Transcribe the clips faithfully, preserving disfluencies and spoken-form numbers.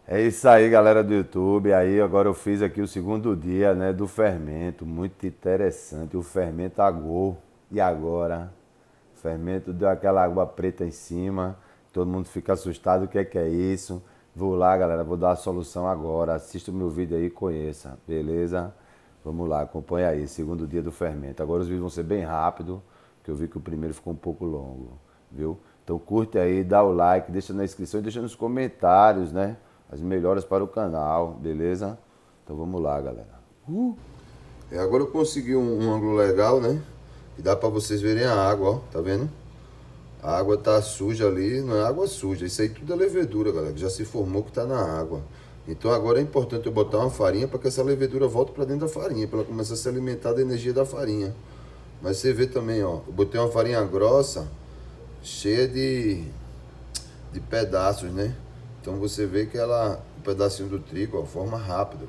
É isso aí, galera do YouTube. Aí agora eu fiz aqui o segundo dia, né, do fermento, muito interessante. O fermento aguou. E agora? O fermento deu aquela água preta em cima. Todo mundo fica assustado, o que é que é isso? Vou lá, galera, vou dar a solução agora. Assista o meu vídeo aí e conheça, beleza? Vamos lá, acompanha aí, segundo dia do fermento. Agora os vídeos vão ser bem rápido, porque eu vi que o primeiro ficou um pouco longo, viu? Então curte aí, dá o like, deixa na inscrição e deixa nos comentários, né? As melhoras para o canal, beleza? Então vamos lá, galera. Uh! E agora eu consegui um, um ângulo legal, né? E dá pra vocês verem a água, ó. Tá vendo? A água tá suja ali, não é água suja. Isso aí tudo é levedura, galera, que já se formou que tá na água. Então agora é importante eu botar uma farinha para que essa levedura volte para dentro da farinha, para ela começar a se alimentar da energia da farinha. Mas você vê também, ó, eu botei uma farinha grossa, cheia de, de pedaços, né? Então você vê que ela, um pedacinho do trigo, ó, forma rápido.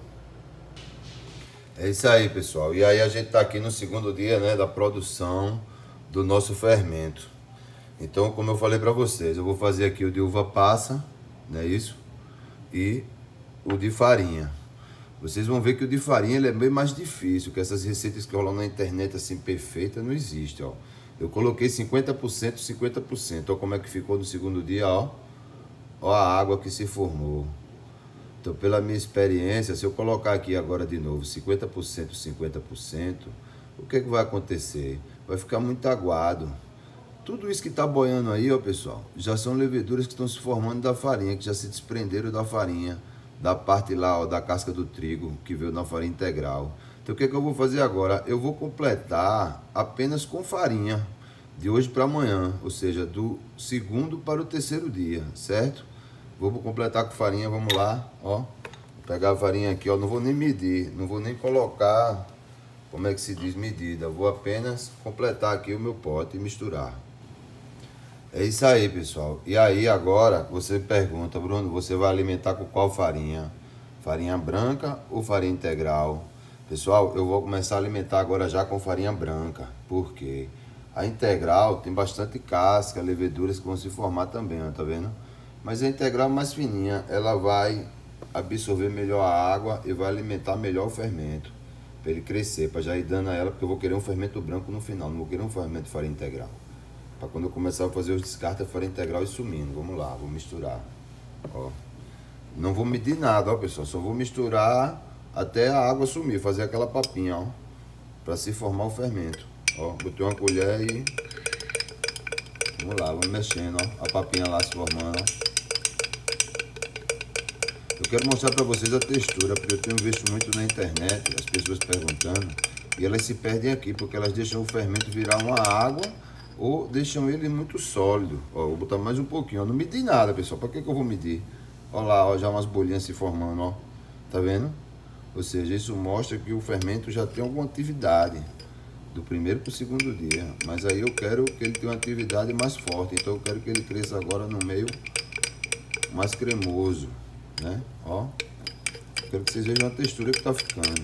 É isso aí, pessoal. E aí a gente tá aqui no segundo dia, né, da produção do nosso fermento. Então, como eu falei para vocês, eu vou fazer aqui o de uva passa, não é isso? E o de farinha. Vocês vão ver que o de farinha ele é bem mais difícil, que essas receitas que rolam na internet assim perfeita não existe, ó. Eu coloquei cinquenta por cento, cinquenta por cento. Ó como é que ficou no segundo dia, ó. Ó a água que se formou. Então, pela minha experiência, se eu colocar aqui agora de novo cinquenta por cento, cinquenta por cento, o que é que vai acontecer? Vai ficar muito aguado. Tudo isso que está boiando aí, ó, pessoal, já são leveduras que estão se formando da farinha, que já se desprenderam da farinha, da parte lá, ó, da casca do trigo, que veio na farinha integral. Então, o que é que eu vou fazer agora? Eu vou completar apenas com farinha, de hoje para amanhã, ou seja, do segundo para o terceiro dia, certo? Vou completar com farinha, vamos lá, ó. Vou pegar a farinha aqui, ó, não vou nem medir, não vou nem colocar, como é que se diz, medida. Vou apenas completar aqui o meu pote e misturar. É isso aí, pessoal. E aí agora você pergunta, Bruno, você vai alimentar com qual farinha? Farinha branca ou farinha integral? Pessoal, eu vou começar a alimentar agora já com farinha branca. Por quê? A integral tem bastante casca, leveduras que vão se formar também, ó, tá vendo? Mas a integral mais fininha, ela vai absorver melhor a água e vai alimentar melhor o fermento. Para ele crescer, para já ir dando a ela, porque eu vou querer um fermento branco no final, não vou querer um fermento de farinha integral. Para quando eu começar a fazer os descartes, a farinha integral e sumindo. Vamos lá, vou misturar. Ó. Não vou medir nada, ó, pessoal. Só vou misturar até a água sumir, fazer aquela papinha, ó. Para se formar o fermento. Ó, botei uma colher e... Vamos lá, vamos mexendo, ó. A papinha lá se formando, ó. Eu quero mostrar para vocês a textura, porque eu tenho visto muito na internet, as pessoas perguntando. E elas se perdem aqui, porque elas deixam o fermento virar uma água... ou deixam ele muito sólido. Ó, vou botar mais um pouquinho, ó. Não medi nada, pessoal. Para que que eu vou medir? Ó lá, ó, já umas bolinhas se formando, ó. Tá vendo? Ou seja, isso mostra que o fermento já tem alguma atividade do primeiro para o segundo dia. Mas aí eu quero que ele tenha uma atividade mais forte. Então eu quero que ele cresça agora no meio mais cremoso, né? Ó. Quero que vocês vejam a textura que tá ficando.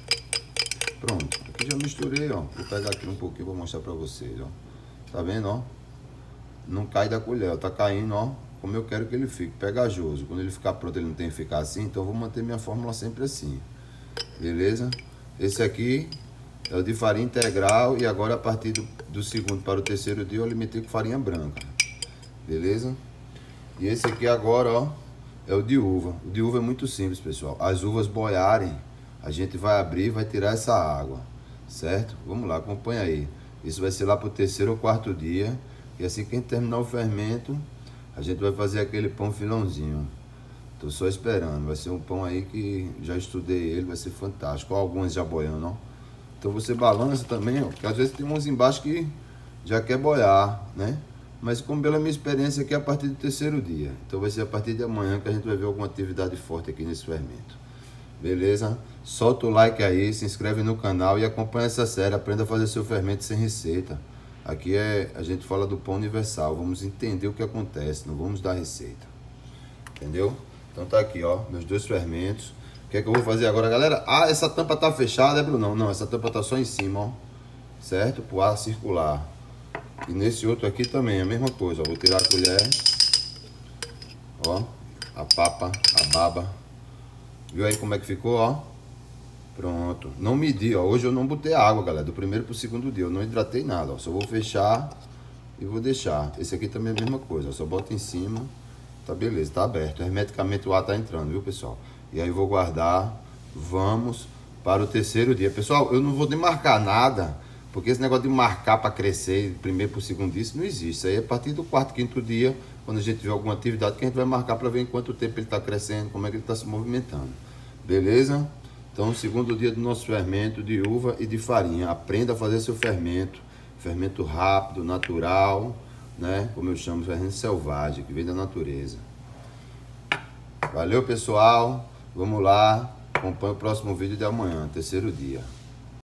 Pronto. Aqui já misturei, ó. Vou pegar aqui um pouquinho para mostrar para vocês, ó. Tá vendo, ó? Não cai da colher, ó. Tá caindo, ó. Como eu quero que ele fique pegajoso. Quando ele ficar pronto, ele não tem que ficar assim. Então eu vou manter minha fórmula sempre assim. Beleza? Esse aqui é o de farinha integral. E agora a partir do, do segundo para o terceiro dia eu alimentei com farinha branca. Beleza? E esse aqui agora, ó, é o de uva. O de uva é muito simples, pessoal. As uvas boiarem, a gente vai abrir e vai tirar essa água. Certo? Vamos lá, acompanha aí. Isso vai ser lá para o terceiro ou quarto dia. E assim que a gente terminar o fermento, a gente vai fazer aquele pão filãozinho. Tô só esperando. Vai ser um pão aí que já estudei ele, vai ser fantástico. Ó, alguns já boiando, ó. Então você balança também, ó. Porque às vezes tem uns embaixo que já quer boiar, né? Mas como pela minha experiência aqui é a partir do terceiro dia. Então vai ser a partir de amanhã que a gente vai ver alguma atividade forte aqui nesse fermento. Beleza? Solta o like aí, se inscreve no canal e acompanha essa série. Aprenda a fazer seu fermento sem receita. Aqui é, a gente fala do pão universal. Vamos entender o que acontece, não vamos dar receita. Entendeu? Então tá aqui, ó, meus dois fermentos. O que é que eu vou fazer agora, galera? Ah, essa tampa tá fechada, é, Bruno? Não, não, essa tampa tá só em cima, ó. Certo? Pro ar circular. E nesse outro aqui também, a mesma coisa, ó. Vou tirar a colher. Ó. A papa, a baba. Viu aí como é que ficou, ó? Pronto. Não medi, ó. Hoje eu não botei água, galera. Do primeiro pro segundo dia. Eu não hidratei nada, ó. Só vou fechar e vou deixar. Esse aqui também é a mesma coisa, ó. Só bota em cima. Tá beleza, tá aberto. Hermeticamente o ar tá entrando, viu, pessoal? E aí eu vou guardar. Vamos para o terceiro dia. Pessoal, eu não vou nem marcar nada, porque esse negócio de marcar para crescer do primeiro pro segundo dia, isso não existe. Isso aí é a partir do quarto, quinto dia, quando a gente tiver alguma atividade, que a gente vai marcar para ver em quanto tempo ele tá crescendo, como é que ele tá se movimentando. Beleza? Então, segundo dia do nosso fermento de uva e de farinha. Aprenda a fazer seu fermento. Fermento rápido, natural, né? Como eu chamo, fermento selvagem, que vem da natureza. Valeu, pessoal. Vamos lá. Acompanhe o próximo vídeo de amanhã, terceiro dia.